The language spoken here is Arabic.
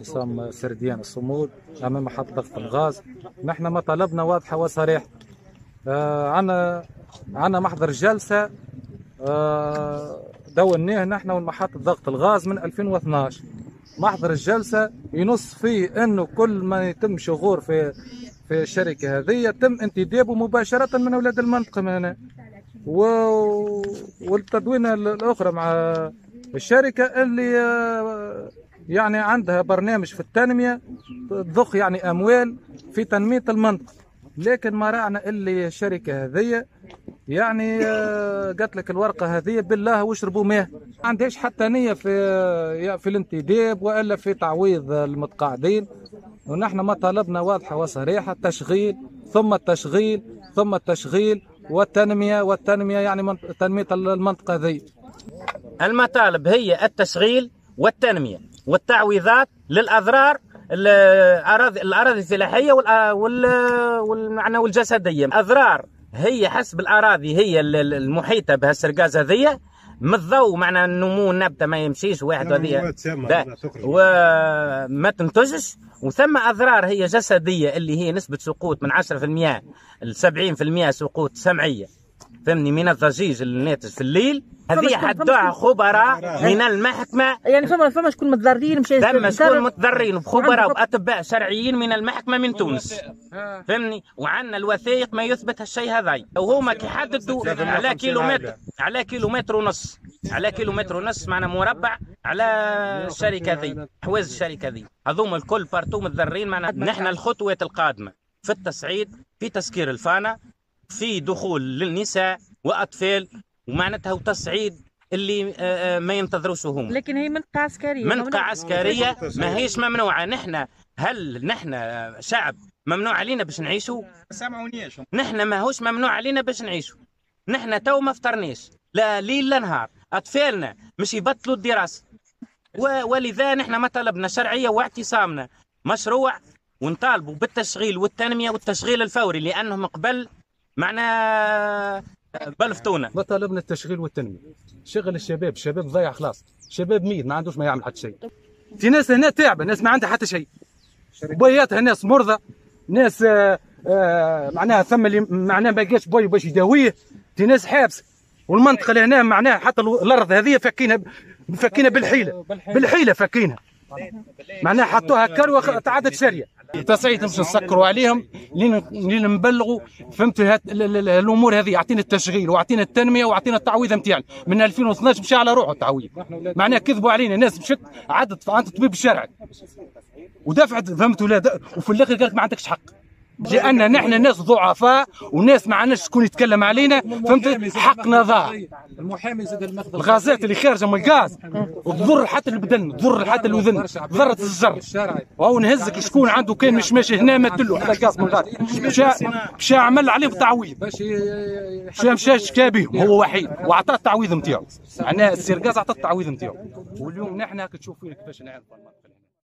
اعتصام سرديان الصمود امام محطه ضغط الغاز. نحن مطالبنا واضحه وصريحه. عنا محضر جلسه دوناه نحن والمحطه ضغط الغاز من 2012. محضر الجلسه ينص فيه انه كل ما يتم شغور في الشركه هذه يتم انتدابه مباشره من اولاد المنطقه من هنا. والتدوينه الاخرى مع الشركه اللي يعني عندها برنامج في التنميه تضخ يعني اموال في تنميه المنطقه، لكن ما راعنا اللي الشركه هذه يعني قالت لك الورقه هذه بالله واشربوا ماء، ما عندهاش حتى نيه في الانتداب والا في تعويض المتقاعدين. ونحن مطالبنا واضحه وصريحه: تشغيل ثم التشغيل ثم التشغيل والتنميه يعني تنميه المنطقه هذه. المطالب هي التشغيل والتنميه والتعويضات للاضرار الاراضي الفلاحيه والجسديه. الاضرار هي حسب الاراضي هي المحيطه بها السرقاز هذيا، من الضوء معنا النمو النبته ما يمشيش واحد هذه وما تنتجش. وثم اضرار هي جسديه اللي هي نسبه سقوط من 10% ل 70% سقوط سمعيه، فهمني، من الضجيج الناتج في الليل. هذه حدوها خبراء من المحكمه، يعني فما شكون متضررين ثم شكون متضررين بخبراء وباطباء شرعيين من المحكمه من تونس، فهمني. وعندنا الوثائق ما يثبت هالشيء هذا. وهما كيحددوا على كيلومتر ونص معنا مربع على الشركه ذي، حواز الشركه ذي هذوما الكل بارتو متضررين معنا. نحن الخطوات القادمه في التصعيد، في تسكير الفانا، في دخول للنساء واطفال، ومعناتها وتصعيد اللي ما ينتظروش هم. لكن هي منطقه عسكريه ما هيش ممنوعه. هل نحن شعب ممنوع علينا باش نعيشوا؟ سامعونيش، نحن ما هوش ممنوع علينا باش نعيشوا. نحن تو ما فطرناش لا ليل لا نهار، اطفالنا مش يبطلوا الدراسه، ولذا نحن مطالبنا شرعيه واعتصامنا مشروع، ونطالبوا بالتشغيل والتنميه والتشغيل الفوري، لانهم قبل معنا بلفتونا. مطالبنا التشغيل والتنميه. شغل الشباب ضايع خلاص، شباب ميت ما عندوش ما يعمل حتى شيء. في ناس هنا تعبه، ناس ما عندها حتى شيء، بوياتها ناس مرضى، ناس معناها ثم اللي معناها ما جاش بوي باش يداويه، في ناس حابس. والمنطقه اللي هنا معناها حتى الارض هذه فكينا بالحيله فكينا، معناها حطوها كروه تعدت شاريه. تصعيد باش نسكروا عليهم لين نبلغوا، فهمت الامور هذه. اعطينا التشغيل واعطينا التنميه واعطينا التعويض نتاعنا. من 2012 مشى على روحه التعويض، معناها كذبوا علينا. ناس مشت عدت عند الطبيب الشرعي ودفعت، فهمت ولا، وفي الاخر قالك ما عندكش حق، لان نحن ناس ضعفاء وناس ما عندناش شكون يتكلم علينا، فهمت. حقنا ضاع. المحامي زاد المخدر، الغازات اللي خارجه من الغاز تضر حتى البدن، تضر حتى الاذن، ضرت الزر. وهو نهزك شكون عنده كان مش ماشي هنا ماتلو حتى الغاز من الغاز، مشى عمل عليهم تعويض، مشى شكا بهم هو وحيد وعطاه التعويض نتاعو. معناها السرقاز عطاه التعويض نتاعو. واليوم نحن كتشوف فينا كيفاش نعرف.